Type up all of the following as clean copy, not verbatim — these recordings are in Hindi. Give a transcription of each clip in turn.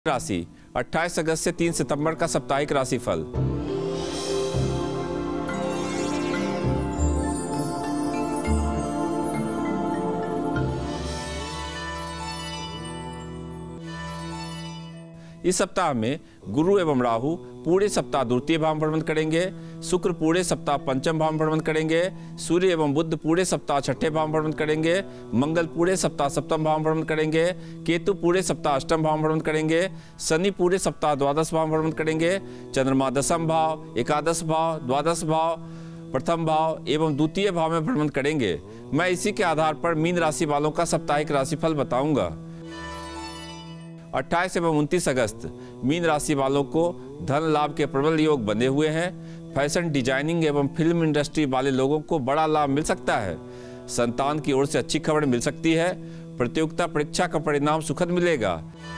राशि 28 अगस्त से 3 सितंबर का साप्ताहिक राशिफल। इस सप्ताह में गुरु एवं राहु पूरे सप्ताह द्वितीय भाव में भ्रमण करेंगे। शुक्र पूरे सप्ताह पंचम भाव में भ्रमण करेंगे। सूर्य एवं बुध पूरे सप्ताह छठे भाव में भ्रमण करेंगे। मंगल पूरे सप्ताह सप्तम भाव में भ्रमण करेंगे। केतु पूरे सप्ताह अष्टम भाव में भ्रमण करेंगे। शनि पूरे सप्ताह द्वादश भाव में भ्रमण करेंगे। चंद्रमा दशम भाव, एकादश भाव, द्वादश भाव, प्रथम भाव एवं द्वितीय भाव में भ्रमण करेंगे। मैं इसी के आधार पर मीन राशि वालों का साप्ताहिक राशिफल बताऊंगा। 28 एवं 29 अगस्त मीन राशि वालों को धन लाभ के प्रबल योग बने हुए हैं। फैशन डिजाइनिंग एवं फिल्म इंडस्ट्री वाले लोगों को बड़ा लाभ मिल सकता है। संतान की ओर से अच्छी खबर मिल सकती है। प्रतियोगिता परीक्षा का परिणाम सुखद मिलेगा।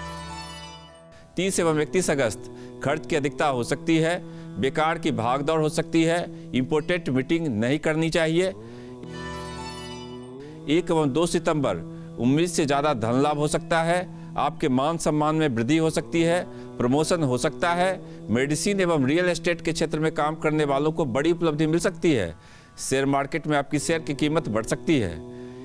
30 एवं 31 अगस्त खर्च की अधिकता हो सकती है। बेकार की भागदौड़ हो सकती है। इंपॉर्टेंट मीटिंग नहीं करनी चाहिए। 1 एवं 2 सितंबर उम्मीद से ज़्यादा धन लाभ हो सकता है। आपके मान सम्मान में वृद्धि हो सकती है। प्रमोशन हो सकता है। मेडिसिन एवं रियल एस्टेट के क्षेत्र में काम करने वालों को बड़ी उपलब्धि मिल सकती है। शेयर मार्केट में आपकी शेयर की कीमत बढ़ सकती है।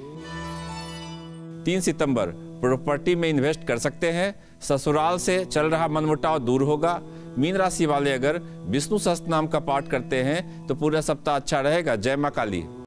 3 सितंबर प्रॉपर्टी में इन्वेस्ट कर सकते हैं। ससुराल से चल रहा मनमुटाव दूर होगा। मीन राशि वाले अगर विष्णु सहस्त्र नाम का पाठ करते हैं तो पूरा सप्ताह अच्छा रहेगा। जय मां काली।